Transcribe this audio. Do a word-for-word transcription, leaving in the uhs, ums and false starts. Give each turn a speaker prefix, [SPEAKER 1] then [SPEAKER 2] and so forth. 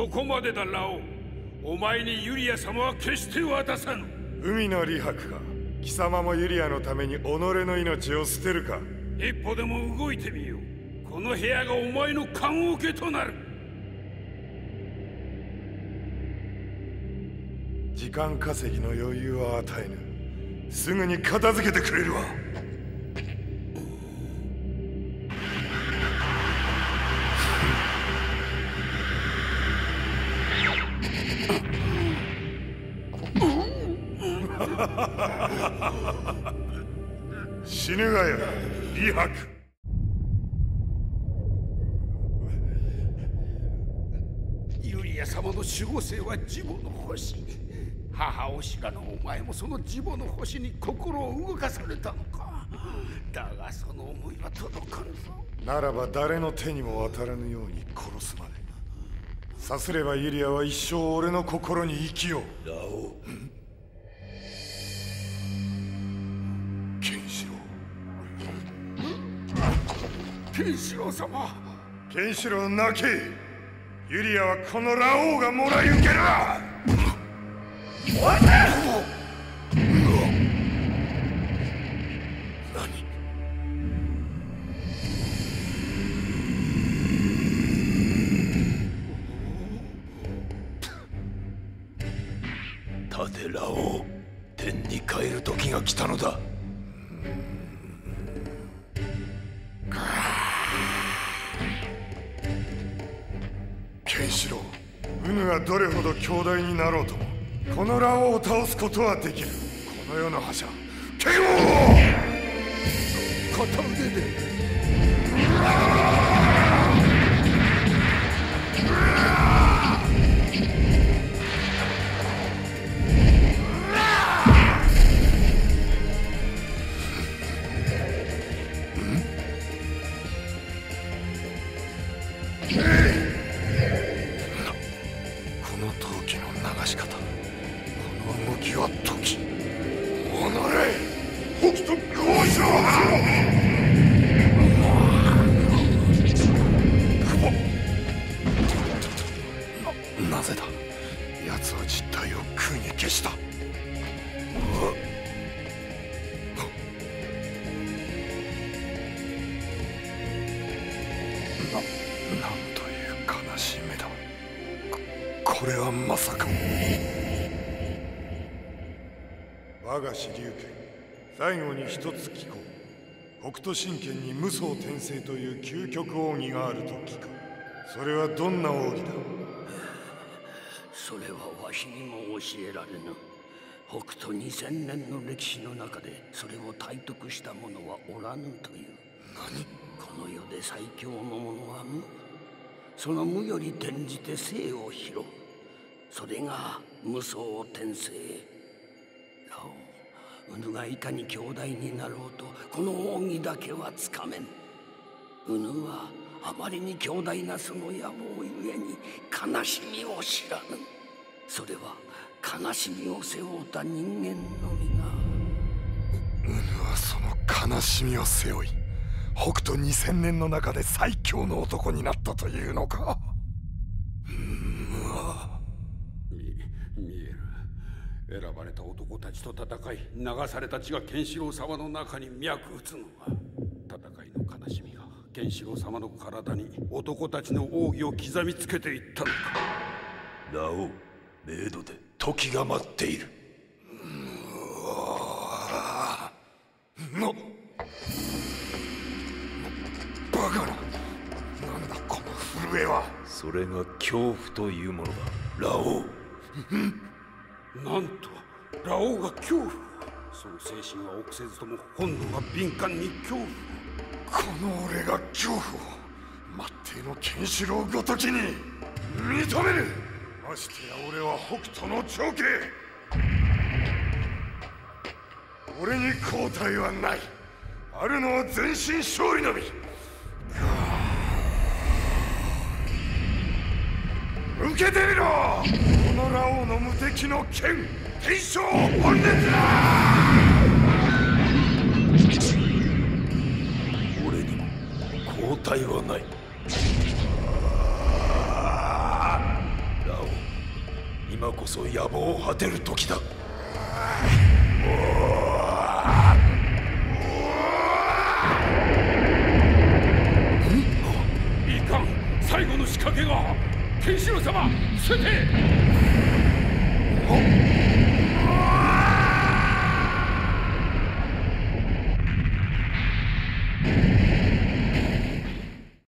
[SPEAKER 1] ここまでだラオウ。お前にユリア様は決して渡さぬ。
[SPEAKER 2] 海の李白か。貴様もユリアのために己の命を捨てるか。
[SPEAKER 1] 一歩でも動いてみよう。この部屋がお前の棺桶となる。
[SPEAKER 2] 時間稼ぎの余裕は与えぬ。すぐに片付けてくれるわ。死ぬがよ、李白。
[SPEAKER 1] ユリア様の守護星はジボの星。母を知らぬお前もそのジボの星に心を動かされたのか。だがその思いは届かぬぞ。
[SPEAKER 2] ならば誰の手にも渡らぬように殺すまで。さすればユリアは一生俺の心に生きよう。
[SPEAKER 3] ラオウ。
[SPEAKER 2] ケンシロウ。
[SPEAKER 1] ケンシロウ様。
[SPEAKER 2] ケンシロウ泣け。ユリアはこのラオウがもらい受ける。
[SPEAKER 3] 立てラオウ。天に帰る時が来たのだ。
[SPEAKER 2] ケンシロウ、ウヌがどれほど強大になろうともこのラオウを倒すことはできる。この世の覇者剣王
[SPEAKER 1] 片腕で。
[SPEAKER 2] なぜだ。奴は実体を空に消した。な、なんという悲しい目だ。こ、これはまさか。我が子龍拳、最後に一つ聞こう。北斗神拳に無双転生という究極奥義があると聞く。それはどんな奥義だ。
[SPEAKER 4] それはわしにも教えられぬ。北斗にせんねんの歴史の中でそれを体得した者はおらぬという。
[SPEAKER 2] 何。
[SPEAKER 4] この世で最強の者は無。その無より転じて生を拾う。それが無双転生。ラオウ、ウヌがいかに強大になろうとこの奥義だけはつかめん。ウヌはあまりに強大なその野望ゆえに悲しみを知らぬ。それは悲しみを背負うた人間のみが。
[SPEAKER 2] ウヌはその悲しみを背負い北斗にせんねんの中で最強の男になったというのか。
[SPEAKER 1] 見見える。選ばれた男たちと戦い流された血がケンシロウ様の中に脈打つのは戦いの悲しみがケンシロウ様の体に男たちの奥義を刻みつけていったのか。
[SPEAKER 3] ラオウ、冥土で時が待っている。
[SPEAKER 2] のバカな。なんだこの震えは。
[SPEAKER 3] それが恐怖というものだ、ラオウ。
[SPEAKER 1] なんとラオウが恐怖。その精神は臆せずとも本能が敏感に恐怖。
[SPEAKER 2] この俺が恐怖を末帝のケンシロウごときに認める。ましてや俺は北斗の長兄。俺に後退はない。あるのは全身勝利のみ。受けてみろ、このラオウの無敵の剣、天正本烈だ。
[SPEAKER 3] 俺にも後退はない。 今こそ野望を果てる時だ。
[SPEAKER 1] いかん、最後の仕掛けが。ケンシロウ様、伏せて。